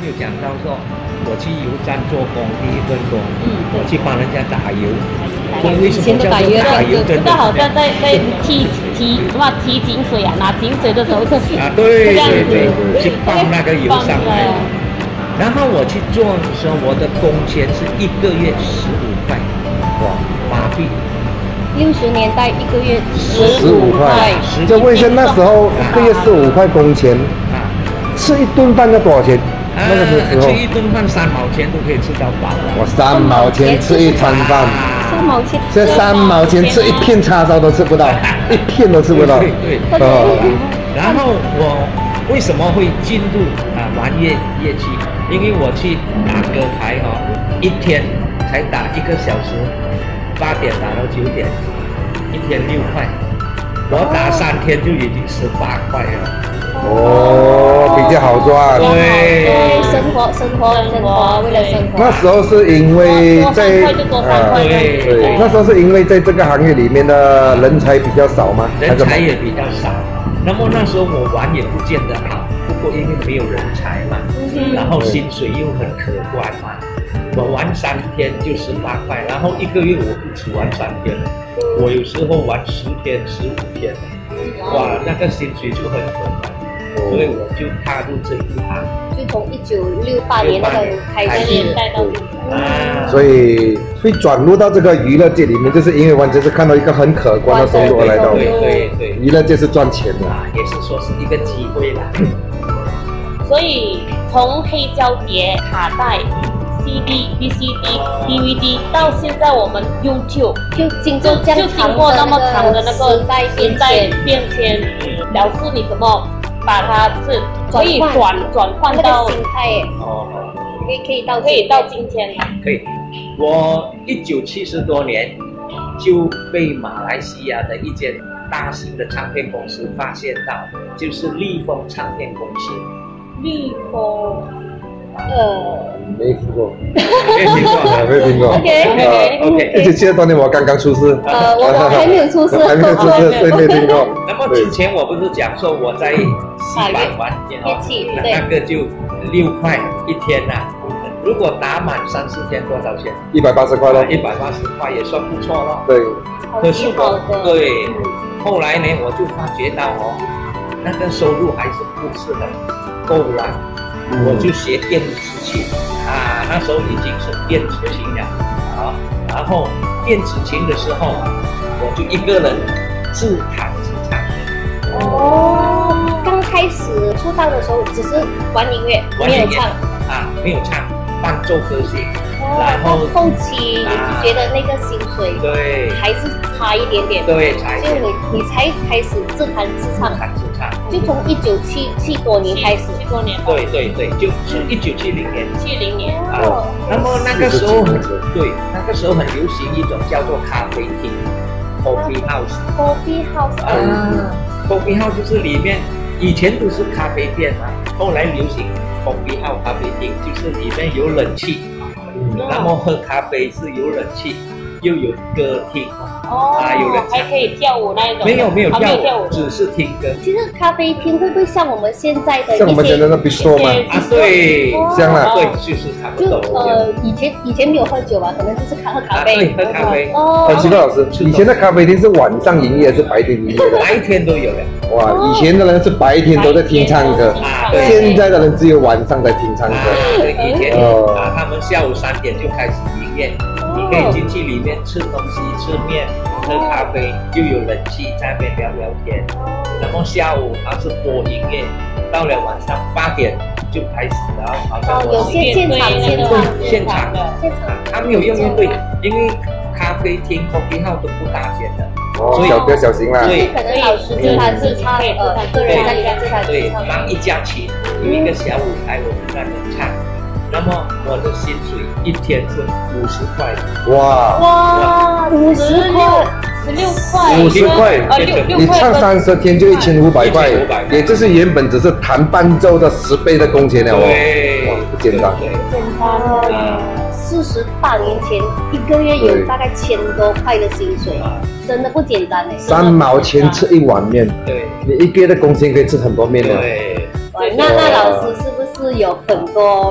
就讲到说，我去油站做工，第一份工，我去帮人家打油。为什么叫做打油？ 这个好像在提井水啊，拿井水的时候就是对，去放那个油上来。然后我去做的时候，我的工钱是1个月15块，哇，马币。 60年代1个月15 块。就问一下，那时候1个月15块工钱，吃一顿饭要多少钱？那个时候吃一顿饭3毛钱都可以吃到饱了。 我3毛钱吃一餐饭 ，3毛钱， 这3毛钱吃一片叉烧都吃不到，一片都吃不到。 对。然后我为什么会进入玩乐器？因为我去打歌台一天才打1个小时，8点打到9点，1天6块，我打3天就已经18块了。 比较好赚。 对，生活，为了生活。 那时候是因为在对， 那时候是因为在这个行业里面的人才比较少吗？ 人才也比较少。那么那时候我玩也不见得好，不过因为没有人才嘛，然后薪水又很可观嘛。我玩3天就18块，然后1个月我不只玩3天，我有时候玩10天、15天，哇，那个薪水就很可观。所以我就踏入这一行， 就从1968年那个开始带到所以会转入到这个娱乐界里面，就是因为完全是看到一个很可观的收入而来到。 对， 娱乐界是赚钱的也是说是一个机会啦。 所以从黑胶碟、卡带、CD、VCD、DVD 到现在我们 YouTube 就经过那么长的那个时代变迁，表示你怎么把它是可以转换到心态耶。可以到今天吗？ 可以。我1970多年就被马来西亚的一间大型的唱片公司发现到，就是立丰唱片公司。 立丰， 没听过。 没听过。 OK。 1970多年我刚刚出世。 我还没有出世。 对，没听过。 那么之前我不是讲说我在西板玩乐器， 那个就6块1天呐。如果打满3、4天多少钱 ？180块咯。 180块也算不错咯。 对。 可是后来呢，我就发觉到那个收入还是不是很够啦。我就学电子琴那时候已经是电子琴了然后电子琴的时候，我就一个人自弹自唱。 刚开始出道的时候只是玩音乐，没有唱没有唱，伴奏歌曲。然后后期你觉得那个薪水还是差一点点， 对，差一点， 就你才开始自弹自唱，就从1970多年开始 ，70多年， 对，就是1970年 ，70年那么那个时候那个时候很流行一种叫做咖啡厅 ，coffee house 就是里面以前都是咖啡店后来流行 coffee house 咖啡厅，就是里面有冷气。那么喝咖啡是有冷气，又有歌厅，有人还可以跳舞那一种。 没有跳舞，只是听歌。 其实咖啡厅会不会像我们现在的？ 像我们现在的 bistro 吗？ 对， 像啦， 对，就是差不多。 以前没有喝酒吧，可能就是喝咖啡。 对，喝咖啡。 奇怪老师，以前的咖啡厅是晚上营业还是白天营业的？ 白天都有的。 哇，以前的人是白天都在听唱歌，现在的人只有晚上在听唱歌。 以前他们下午3点就开始营业，你可以进去里面吃东西、吃面、喝咖啡，又有冷气在那边聊聊天。然后下午它是播音乐，到了晚上8点就开始，然后好像有现场的， 他没有用乐队，因为咖啡厅 coffee house 都不打钱的。 所以比较小心啦。 对，可能老师自弹自唱，个人在里面自弹自唱。 放一架琴，有一个小舞台，我就在那唱。那么我的薪水1天是50块。 哇，50块 ，16块 ，50块，你唱30天就1500块，也就是原本只是弹伴奏的10倍的工钱了哇， 不简单。 不简单48年前1个月有大概1000多块的薪水，真的不简单 3毛钱吃一碗面， 对， 你1个月的工钱可以吃很多面的。 对， 那老师是不是有很多。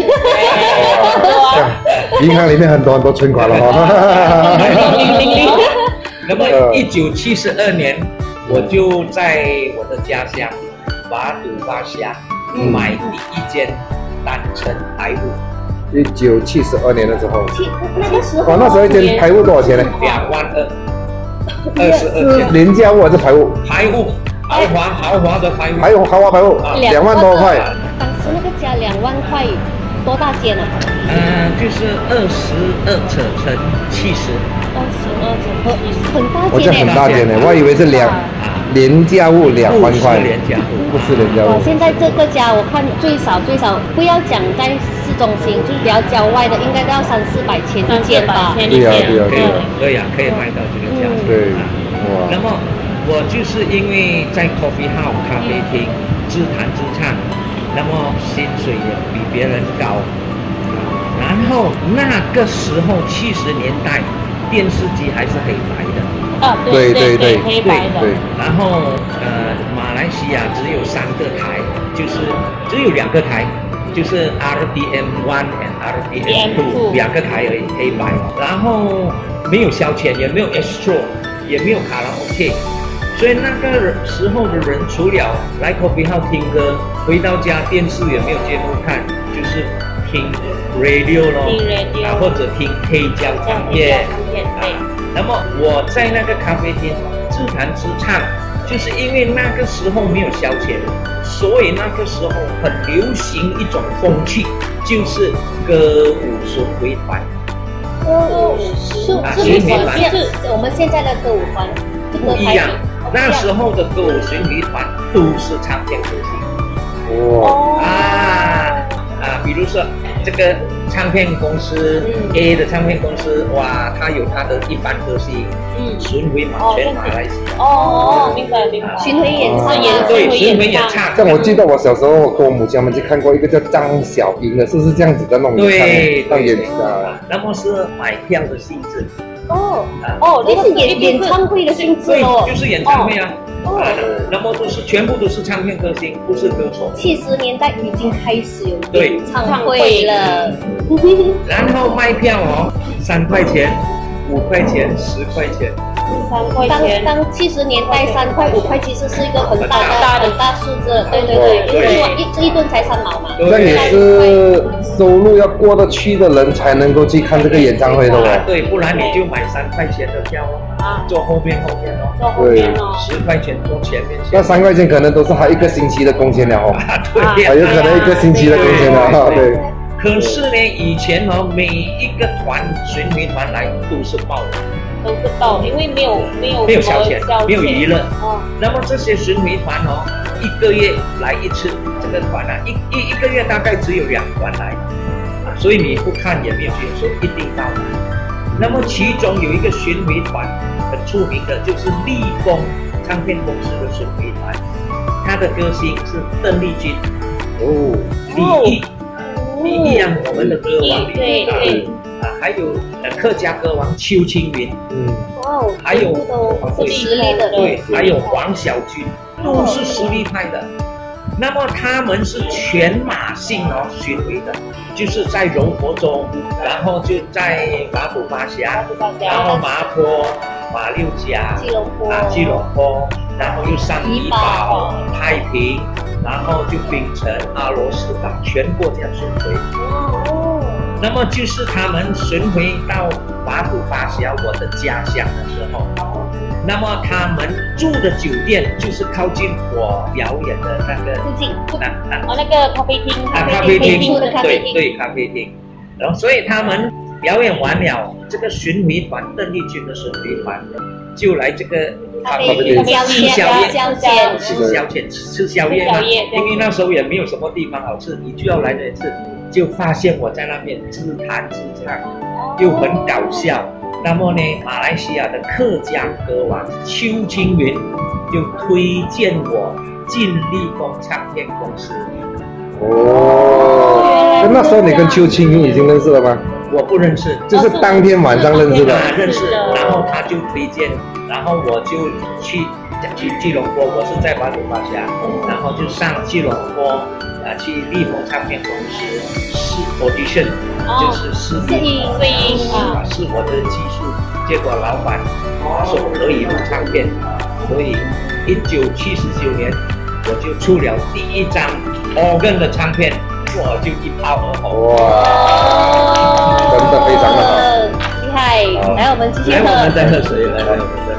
银行里面很多存款了哈。 那么1972年，我就在我的家乡瓦杜巴峡买第一间单层排屋。 1972年的时候， 那个时候， 哇，那时候一间排屋多少钱呢 ？22000，22 是廉价屋还是排屋？ 排屋，豪华的排屋。 还有豪华排屋，2万多块。 当时那个家2万块，多大间啊？ 就是22乘70。 很大间。 我这很大间呢，我以为是廉价物2万块，不是廉价物。 现在这个家我看最少不要讲在市中心，就是比较郊外的，应该都要300-400千一间吧？ 对呀， 可以卖到这个价。 对， 哇。那么我就是因为在 Coffee House 咖啡厅自弹自唱，那么薪水也比别人高。然后那个时候70年代，电视机还是黑白的。 对， 黑白的。 对。 然后马来西亚只有3个台，就是只有2个台，就是 RTM1 和 RTM2 2个台而已，黑白。然后没有消遣，也没有 Astro， 也没有卡拉 OK， 所以那个时候的人除了来 Coffee House 听歌，回到家电视也没有节目看，就是听 radio 咯，或者听黑胶唱片。那么我在那个咖啡厅自弹自唱，就是因为那个时候没有消遣，所以那个时候很流行一种风气，就是歌舞巡回团。 是我们现在的歌舞团不一样，那时候的歌舞巡回团都是唱片歌星。比如说这个唱片公司 A 的唱片公司，哇，他有他的一般歌星，巡回全马来西亚。 明白。 巡回演唱， 对，巡回演唱。 像我记得我小时候跟我母亲们去看过一个叫张小英的，是不是这样子的那种演唱？对， 那么是买票的性质。 那是演唱会的性质哦。 就是演唱会啊。那么全部都是唱片歌星，不是歌手。 70年代已经开始有演唱会了。 然后卖票3块钱、5块钱、10块钱。 3块钱。 当70年代3块5块其实是一个很大数字。对，因为这一顿才3毛嘛。 那也是收入要过得去的人才能够去看这个演唱会的哦。 对，不然你就买3块钱的票坐后面对 ，10块钱坐前面。 那3块钱可能都是他1个星期的工钱了对， 有可能1个星期的工钱了对。 可是呢，以前每一个巡回团来都是报的。 因为没有消遣，没有娱乐。那么这些巡回团1个月来1次，这个团一个月大概只有2团来，所以你不看也没有说一定到来。那么其中有一个巡回团很出名的，就是立丰唱片公司的巡回团，他的歌星是邓丽君。李毅啊，我们的歌王李毅还有客家歌王邱青云，还有实力的， 对，还有黄小军，都是实力派的。那么他们是全马性巡回的，就是在柔佛州，然后就在马普巴峡，然后麻坡、马六甲、基隆坡，然后又上怡保、太平，然后就槟城、阿罗斯岛，全国这样巡回。那么就是他们巡回到马普巴峡，我的家乡的时候，那么他们住的酒店就是靠近我表演的那个附近， 那个咖啡厅， 咖啡厅，对，咖啡厅。然后所以他们表演完了，这个巡回团邓丽君的巡回团就来这个咖啡厅吃宵夜嘛，因为那时候也没有什么地方好吃，你就要来这次。就发现我在那边自弹自唱，又很搞笑。那么呢，马来西亚的客家歌王邱青云就推荐我进立丰唱片公司。 那时候你跟邱青云已经认识了吗？ 我不认识， 就是当天晚上认识的。 认识，然后他就推荐，然后我就去去吉隆坡，我是在巴鲁巴峡，然后就上吉隆坡去利丰唱片公司试 audition， 就是试音试我的技术。结果老板说可以录唱片，所以1979年我就出了第一张 organ 的唱片，我就一炮而红。 哇，真的非常的好， 厉害！来，我们继续喝。 来，我们再喝水，来。